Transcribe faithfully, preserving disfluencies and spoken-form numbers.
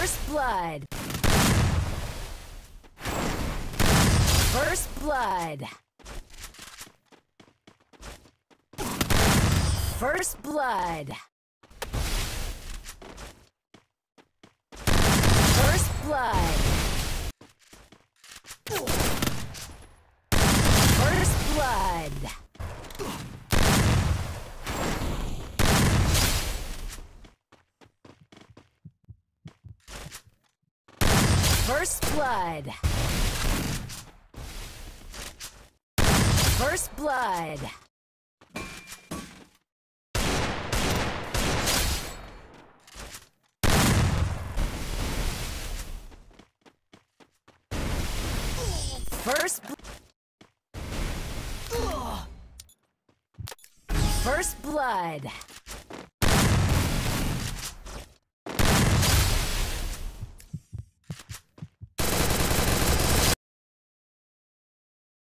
First blood. First blood. First blood. First blood. First blood. First blood. First blood. First bl First blood.